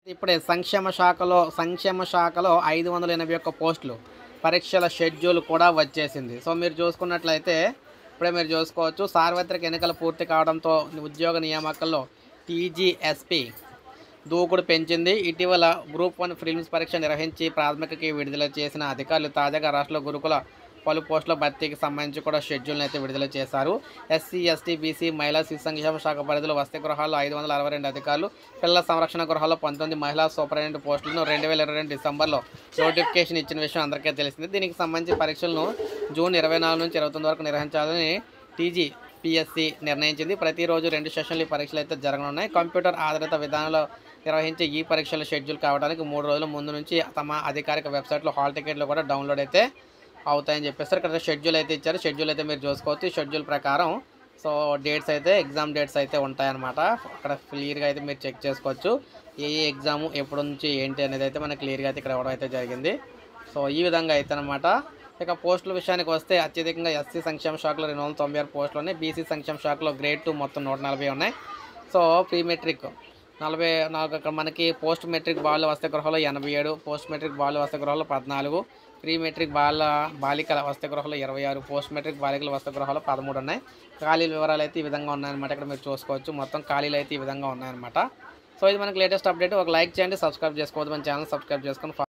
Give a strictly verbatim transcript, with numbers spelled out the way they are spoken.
ఇప్పుడే సంక్షేమ శాఖలో సంక్షేమ శాఖలో ఐదు వందల ఎనభై ఒక్క పోస్టులు పరీక్షల షెడ్యూల్ కూడా వచ్చేసింది. సో మీరు చూసుకున్నట్లయితే ఇప్పుడే మీరు చూసుకోవచ్చు. సార్వత్రిక ఎన్నికలు పూర్తి కావడంతో ఉద్యోగ నియామకాల్లో టీజీఎస్పీ దూకుడు పెంచింది. ఇటీవల గ్రూప్ వన్ ప్రిలిమ్స్ పరీక్ష నిర్వహించి ప్రాథమికకి విడుదల చేసిన అధికారులు తాజాగా రాష్ట్రంలో గురుకుల పలు పోస్టుల భర్తీకి సంబంధించి కూడా షెడ్యూల్ని అయితే విడుదల చేశారు. ఎస్సీ, ఎస్టీ, బీసీ, మహిళా శిశు సంక్షేమ శాఖ పరిధిలో వసతి గృహాల్లో ఐదు వందల అరవై రెండు అధికారులు, పిల్లల సంరక్షణ గృహాల్లో పంతొమ్మిది మహిళా సూపరింటెండెంట్ పోస్టులను రెండు వేల ఇరవై రెండు డిసెంబర్లో నోటిఫికేషన్ ఇచ్చిన విషయం అందరికీ తెలిసింది. దీనికి సంబంధించి పరీక్షలను జూన్ ఇరవై నాలుగు నుంచి ఇరవై తొమ్మిది వరకు నిర్వహించాలని టీజీ పిఎస్సి నిర్ణయించింది. ప్రతిరోజు రెండు సెషన్లు ఈ పరీక్షలు అయితే జరగనున్నాయి. కంప్యూటర్ ఆధారిత విధానంలో నిర్వహించే ఈ పరీక్షల షెడ్యూల్ కావడానికి మూడు రోజుల ముందు నుంచి తమ అధికారిక వెబ్సైట్లో హాల్ టికెట్లు కూడా డౌన్లోడ్ అయితే అవుతాయని చెప్పేస్తారు. ఇక్కడ షెడ్యూల్ అయితే ఇచ్చారు. షెడ్యూల్ అయితే మీరు చూసుకోవచ్చు. షెడ్యూల్ ప్రకారం సో డేట్స్ అయితే ఎగ్జామ్ డేట్స్ అయితే ఉంటాయన్నమాట. అక్కడ క్లియర్గా అయితే మీరు చెక్ చేసుకోవచ్చు. ఏ ఏ ఎగ్జామ్ ఎప్పటి నుంచి ఏంటి అనేది అయితే మనకు క్లియర్గా అయితే ఇక్కడ ఇవ్వడం అయితే జరిగింది. సో ఈ విధంగా అయితే అనమాట. ఇక పోస్టుల విషయానికి వస్తే అత్యధికంగా ఎస్సీ సంక్షేమ శాఖలో రెండు వందల తొంభై ఆరు పోస్టులు ఉన్నాయి. బీసీ సంక్షేమ శాఖలో గ్రేడ్ టూ మొత్తం నూట నలభై ఉన్నాయి. సో ప్రీ మెట్రిక్ నలభై నాలుగు ఇక్కడ మనకి పోస్ట్ మెట్రిక్ బాలుల వసతి గృహాల్లో ఎనభై ఏడు, పోస్ట్ మెట్రిక్ బాలుల వసతి గృహాల్లో పద్నాలుగు, ప్రీ మెట్రిక్ బాల బాలికల వసతి గృహాల్లో ఇరవై ఆరు, పోస్ట్ మెట్రిక్ బాలికల వసతి గృహాల్లో పదమూడు ఉన్నాయి. ఖాళీల వివరాలు అయితే ఈ విధంగా ఉన్నాయన్నమాట. ఇక్కడ మీరు చూసుకోవచ్చు. మొత్తం ఖాళీలు అయితే ఈ విధంగా ఉన్నాయన్నమాట. సో ఇది మనకి లేటెస్ట్ అప్డేట్. ఒక లైక్ చేయండి, సబ్స్క్రైబ్ చేసుకోవద్దు, మన ఛానల్ సబ్స్క్రైబ్ చేసుకొని